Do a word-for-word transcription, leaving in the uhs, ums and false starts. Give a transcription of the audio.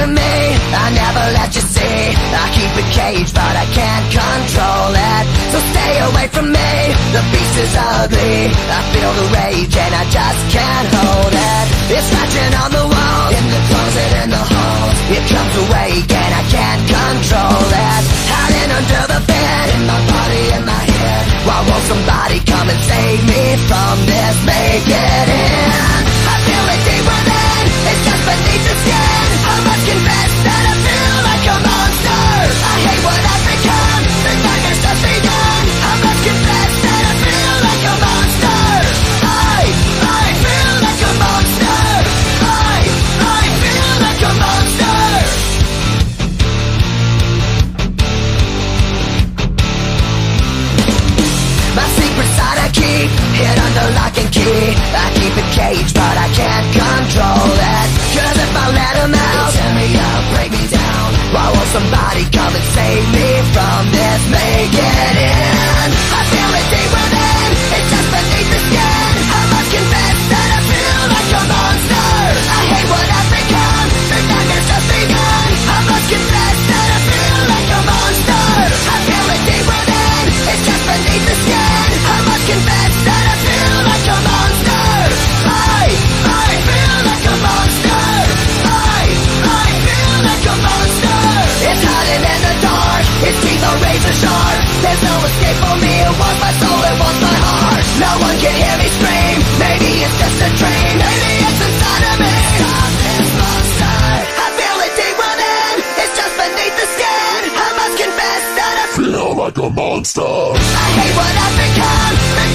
of me, I never let you see. I keep it caged, but I can't control it. So stay away from me, the beast is ugly. I feel the rage and I just can't hold it. It's scratching on the wall, in the closet, in the hall. It comes awake and I can't control it. Hiding under the bed, in my body, in my head. Why won't somebody come and save me from this? Make it in. I feel it deep within, it's just beneath the skin. I must confess that I feel like a monster. I hate what I've become, the darkness just begun. I must confess that I feel like a monster. I, I feel like a monster. I, I feel like a monster. My secret side I keep hid under lock and key. I keep it caged, but I can't control it. Cause if I let him out, he'll tear me up, break me down. Why won't somebody come and save me from this? Make it in. I feel it deep within, it's just beneath the skin. I must confess that I feel like a monster. I hate what I've become, the darkness just begun. I must confess that I feel like a monster. I feel it deep within, it's just beneath the skin. I must confess that I feel like a monster. I, I feel like a monster. I, I feel like a monster. It's hiding in the dark, its teeth are razor sharp. There's no escape for me, it wants my soul, it wants my heart. No one can hear me scream, maybe it's just a dream. Maybe it's inside of me. Stop this monster. I feel it deep within, it's just beneath the skin. I must confess that I feel like a monster. I hate what I've become.